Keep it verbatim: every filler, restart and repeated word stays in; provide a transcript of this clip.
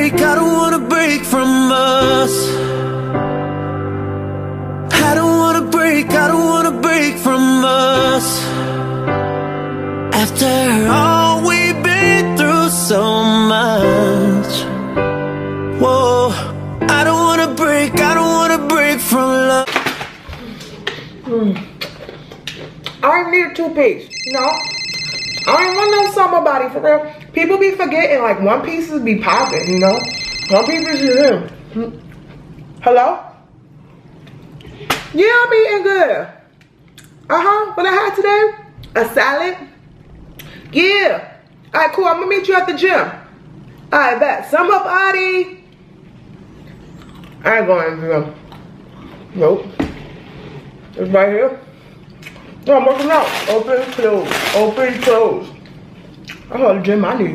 break, I don't wanna break from us. I don't wanna break, I don't wanna break from us. After all we've been through so much. Whoa, I don't wanna break, I don't wanna break from love. Mm. I need a two-piece, you know? I ain't want no summer body, for real. People be forgetting, like, one pieces be popping, you know? One pieces is in. Hello? Yeah, I'm eating good. Uh-huh, what I had today? A salad? Yeah. Alright, cool, I'm gonna meet you at the gym. Alright, bet. Summer body. I ain't going to go. Nope. It's right here. No, I'm working out. Open, close. Open, close. I got a gym I need.